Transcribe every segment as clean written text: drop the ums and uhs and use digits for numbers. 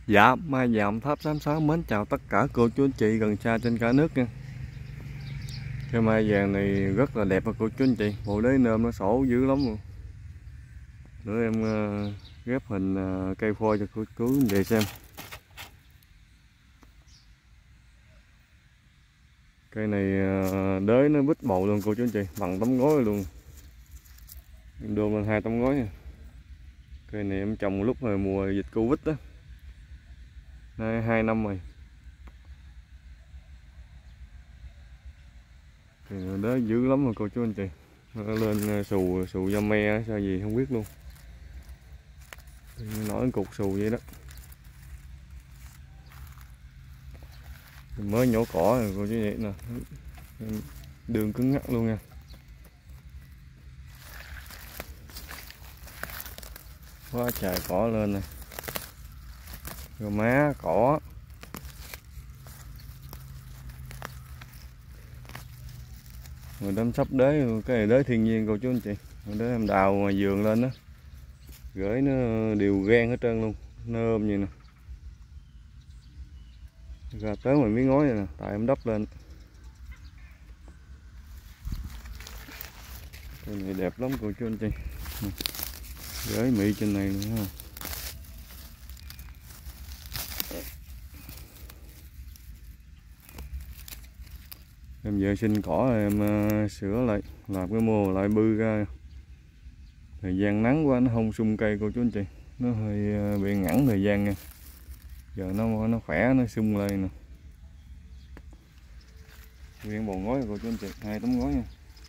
Dạ, Mai Dạm Tháp 86 mến chào tất cả cô chú anh chị gần xa trên cả nước nha. Cái mai vàng này rất là đẹp cô chú anh chị, bộ đế nơm nó sổ dữ lắm luôn. Nữa em ghép hình cây phôi cho cô chú về xem. Cây này đế nó bít bầu luôn cô chú anh chị, bằng tấm gối luôn. Em đưa lên 2 tấm gối nha. Cây này em trồng lúc hồi mùa dịch Covid đó. Nay 2 năm rồi. Đế dữ lắm rồi cô chú anh chị. Nó lên xù da me sao gì không biết luôn. Nổi cục xù vậy đó. Mới nhổ cỏ rồi cô chú vậy nè. Đường cứng ngắc luôn nha. Quá trời cỏ lên nè. Rồi má cỏ. Rồi đâm sắp đế, cái này đế thiên nhiên cô chú anh chị. Rồi đế em đào ngoài vườn lên đó. Gửi nó đều gan hết trơn luôn. Nó ôm vậy nè. Ra tới ngoài miếng ngói này nè, tại em đắp lên. Cái này đẹp lắm cô chú anh chị. Gửi mị trên này nữa ha. Em vệ sinh cỏ em sửa lại, làm cái mô lại bư ra. Thời gian nắng quá nó không sung cây cô chú anh chị, nó hơi bị ngắn thời gian nha. Giờ nó khỏe, nó sung lên nè. Nguyên bồn ngói cô chú anh chị, 2 tấm ngói nha.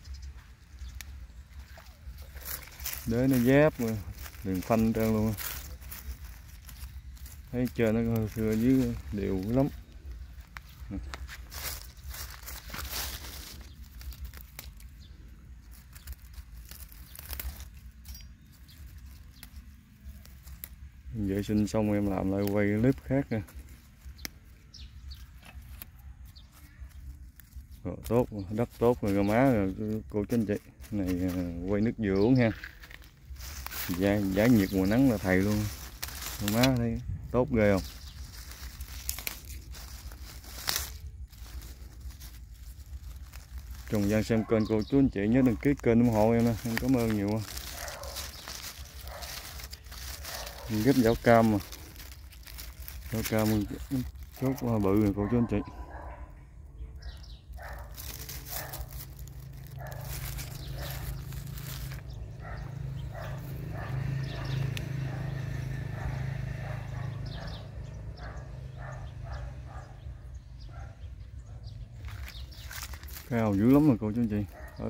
Đế nó giáp đường phanh trơn luôn. Thấy trên nó xưa dưới đều lắm. Vệ sinh xong em làm lại quay clip khác nha. Rồi, tốt, đất tốt rồi má rồi cô chú anh chị. Này quay nước dừa uống ha. Giải nhiệt mùa nắng là thầy luôn. Má thấy tốt ghê không? Trồng Giang xem kênh cô chú anh chị nhớ đăng ký kênh ủng hộ em nha. Em cảm ơn nhiều. Ghép giảo cam mà. Giảo cam chốt bự rồi cô chú anh chị. Cao dữ lắm rồi cô chú anh chị. Ở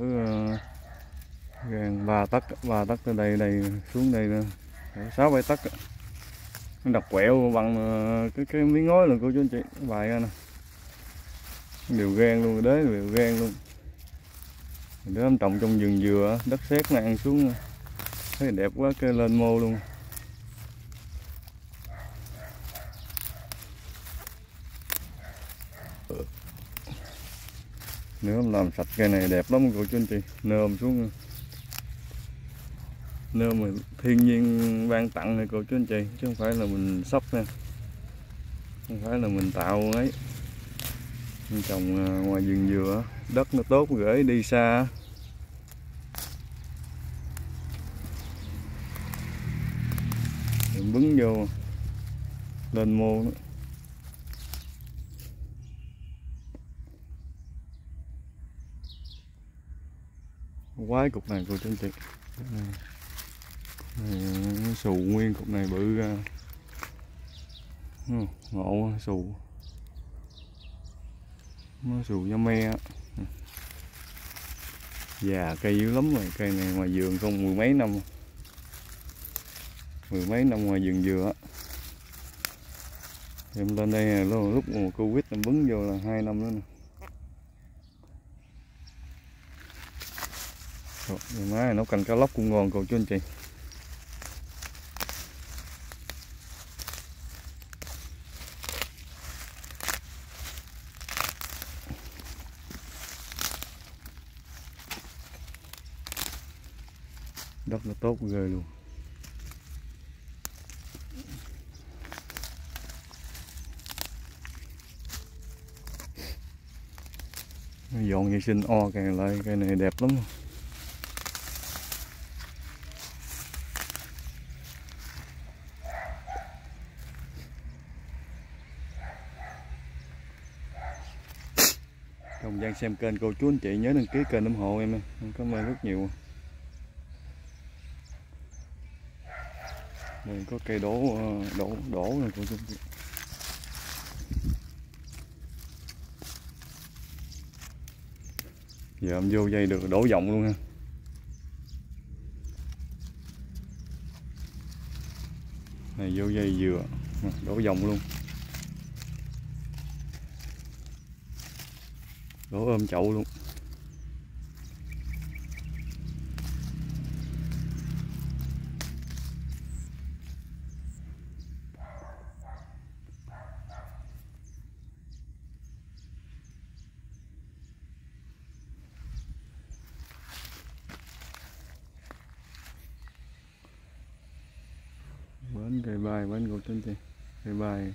gần 3 tấc tới đây xuống đây nữa. 6-7 tấc. Nó đập quẹo bằng cái miếng ngói luôn cô chú anh chị. Bài ra nè. Đều gan luôn, đế đều gan luôn. Đứa em trồng trong vườn dừa, đất sét này ăn xuống thấy đẹp quá, cái lên mô luôn. Nếu em làm sạch cây này đẹp lắm cô chú anh chị. Nơm xuống, nơm mà thiên nhiên ban tặng này cô chú anh chị, chứ không phải là mình sắp nha, không phải là mình tạo ấy. Mình trồng ngoài vườn dừa, đất nó tốt gửi đi xa. Mình bứng vô lên mô nữa. Quái cục này cô chú anh chị. Nó xù nguyên cục này bự ra. Ngộ xù. Nó xù da me. Già cây dữ lắm rồi, cây này ngoài vườn không 10 mấy năm. 10 mấy năm ngoài vườn dừa. Em lên đây lúc mùa Covid em bứng vô là 2 năm nữa nè. Má nấu canh cá lóc cũng ngon cô chú anh chị. Đất nó tốt ghê luôn. dọn vệ sinh o càng lại, cây này đẹp lắm. Trong gian xem kênh cô chú anh chị nhớ đăng ký kênh ủng hộ em. Cảm ơn rất nhiều. Đây có cây đổ rồi cô chú anh chị. Giờ em vô dây được đổ vòng luôn ha. Này vô dây dừa đổ vòng luôn. Đổ ôm chậu luôn. Bến cây bay, bến cô chú anh chị. Cây bay.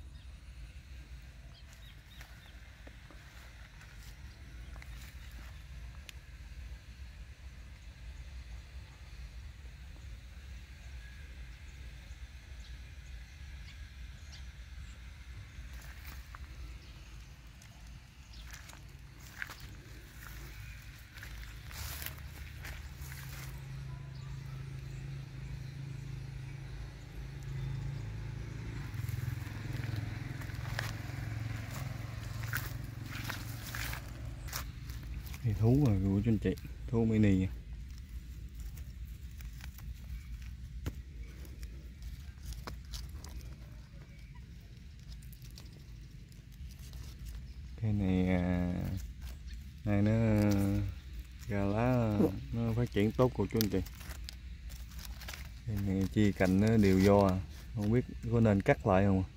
Thì thú rồi cô chú anh chị, thú mini. Cái này này nó ra lá nó phát triển tốt cô chú anh chị. Cái này chi cành nó đều do, không biết có nên cắt lại không.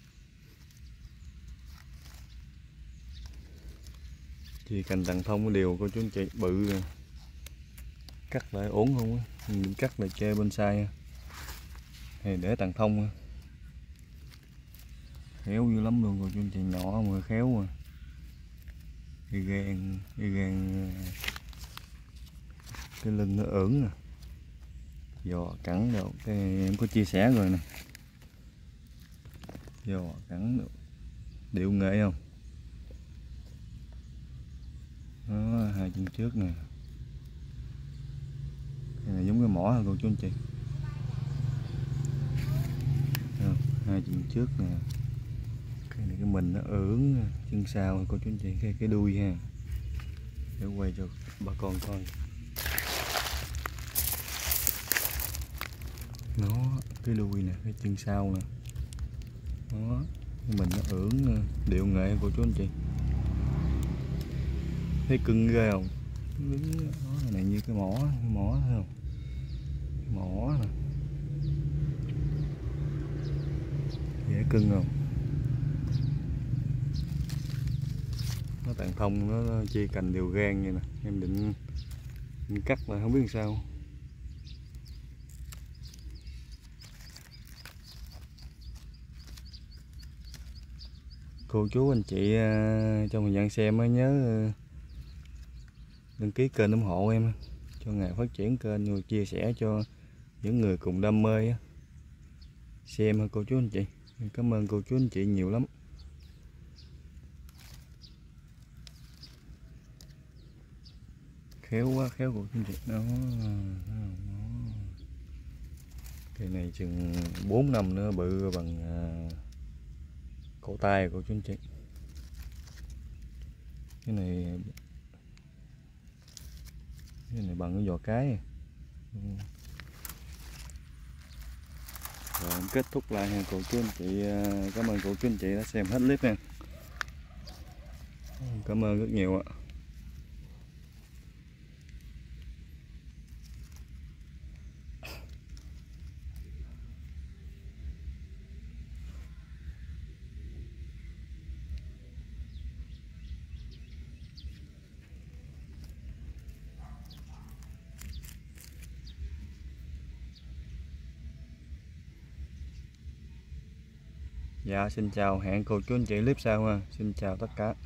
Chi cành tàn thông đều cô chú anh chị, bự rồi. Cắt lại ổn không á, mình cắt lại che bên sai thì để tàn thông. Khéo dữ lắm luôn cô chú anh chị, nhỏ mà khéo mà. Đi gan cái lưng nó ưỡn nè, giò cẳng được, cái em có chia sẻ rồi nè. Giò cẳng được, điệu nghệ không? Đó, hai chân trước nè. Cái này giống cái mỏ hả cô chú anh chị? Không, hai chân trước nè. Cái này cái mình nó ưỡn, chân sau cô chú anh chị, cái đuôi ha. Để quay cho bà con coi. Nó cái đuôi nè, cái chân sau nè. Đó, cái mình nó ưỡn, điệu nghệ cô chú anh chị. Thấy cưng ghê không? Đó, này như cái mỏ thấy không? Cái mỏ nè. Dễ cưng không? Nó tàn thông, nó chia cành đều gan vậy nè. Em định cắt là không biết sao. Cô chú anh chị trong thời gian xem nhớ đăng ký kênh ủng hộ em cho ngày phát triển kênh, rồi chia sẻ cho những người cùng đam mê xem cô chú anh chị. Cảm ơn cô chú anh chị nhiều lắm. Khéo quá, khéo cô chú anh chị. Đó. Cây này chừng 4 năm nữa bự bằng cổ tay của chú anh chị. Cái này bằng cái giò cái. Rồi em kết thúc lại nha cô chú anh chị. Cảm ơn cô chú anh chị đã xem hết clip nha. Cảm ơn rất nhiều ạ. Dạ xin chào, hẹn cô chú anh chị clip sau ha. Xin chào tất cả.